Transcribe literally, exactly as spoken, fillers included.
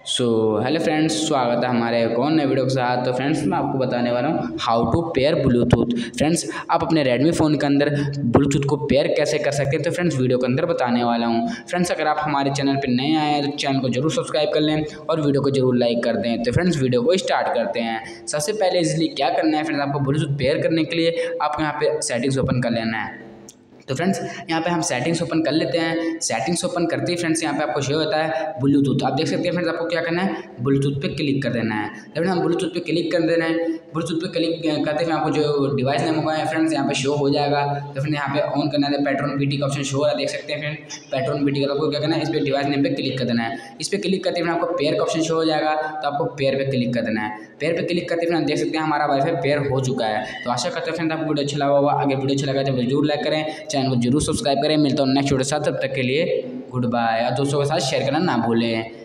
So hello friends, स्वागत है हमारे एक और नए वीडियो के साथ। तो फ्रेंड्स मैं आपको बताने वाला हूँ how to pair Bluetooth. Friends आप अपने रेडमी फ़ोन के अंदर ब्लूटूथ को पेयर कैसे कर सकते हैं, तो फ्रेंड्स वीडियो के अंदर बताने वाला हूँ। फ्रेंड्स अगर आप हमारे चैनल पर नए आए हैं तो चैनल को जरूर सब्सक्राइब कर लें और वीडियो को जरूर लाइक कर दें। तो फ्रेंड्स वीडियो को स्टार्ट करते हैं। सबसे पहले इजली क्या करना है फ्रेंड्स, आपको ब्लूटूथ पेयर करने के लिए आपको यहाँ पे सेटिंग्स ओपन कर लेना है। तो फ्रेंड्स यहाँ पे हम सेटिंग्स ओपन कर लेते हैं। सेटिंग्स ओपन करते ही फ्रेंड्स यहाँ पे आपको शो होता है ब्लूटूथ। आप देख सकते हैं फ्रेंड्स, आपको क्या करना है, ब्लूटूथ पे क्लिक कर देना है। जब हम ब्लूटूथ पे क्लिक कर देना है, ब्लूटूथ पे क्लिक करते हुए आपको जो डिवाइस नेम होगा फ्रेंड्स यहाँ पे शो हो जाएगा। तो फिर यहाँ पे ऑन करना है, पैटर्न बीटी का ऑप्शन शो हो रहा है, देख सकते हैं फ्रेंड पैटर्न बीटी का। आपको क्या करना है, इस पर डिवाइस नेम पे क्लिक कर देना है। इस पर क्लिक करते हुए आपको पेयर का ऑप्शन शो हो जाएगा, तो आपको पेयर पे क्लिक कर देना है। पेयर पे क्लिक करते हुए देख सकते हैं हमारा वाईफाई पेयर हो चुका है। तो आशा करते हैं फ्रेंड आपको वीडियो अच्छा लगा होगा। अगर वीडियो अच्छा लगा तो जरूर लाइक करें, चैनल को जरूर सब्सक्राइब करें। मिलता हूँ नेक्स्ट वीडियो के साथ, तब तक के लिए गुड बाय। और दोस्तों के साथ शेयर करना ना भूलें।